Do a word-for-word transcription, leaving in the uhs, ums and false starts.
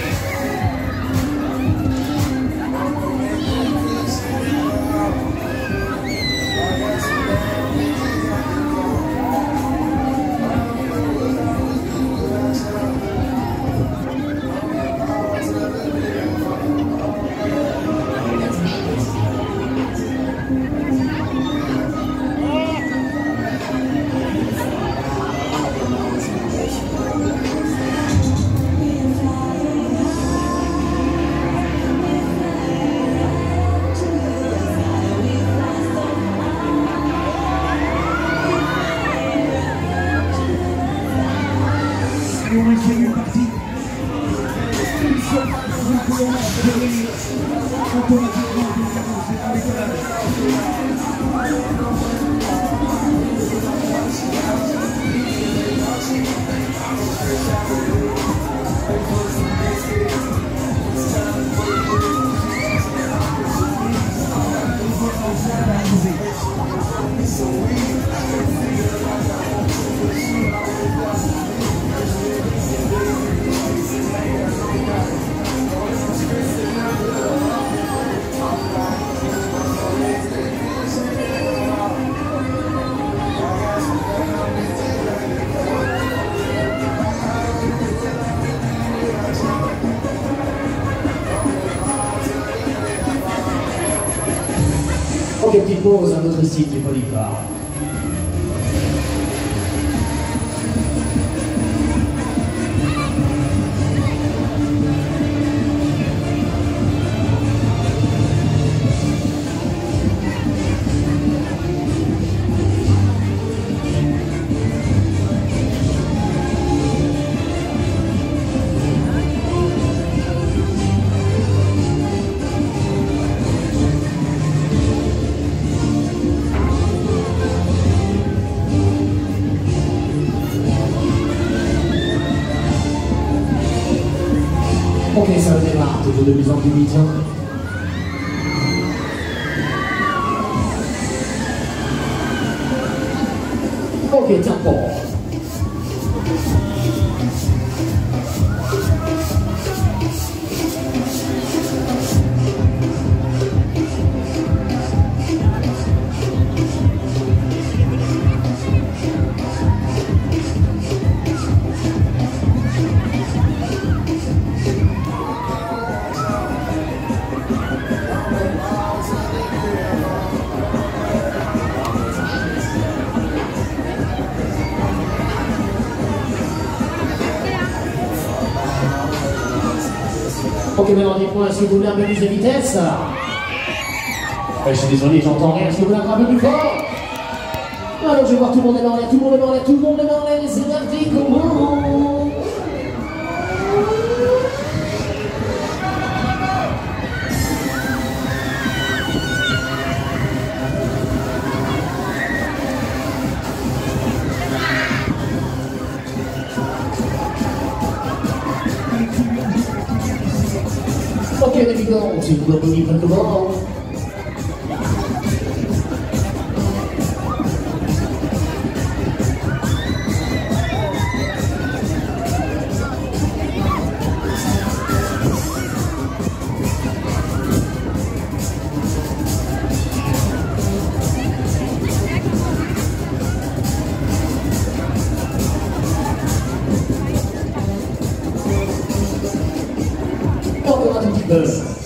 Ok, petite pause, un autre style du polyphare. Ok, ça redémarre, toujours de plus en plus vite. Ok, tempo. Ok, maintenant dites-moi, est-ce que vous voulez un peu plus de vitesse? Ouais, je suis désolé, j'entends rien. Est-ce que vous voulez un peu plus fort? Alors je vais voir tout le monde est en l'air, tout le monde est en l'air, tout le monde est en l'air, c'est parti, comment? Okay, there we go. So you will believe in the ball. Oh, on a un petit peu.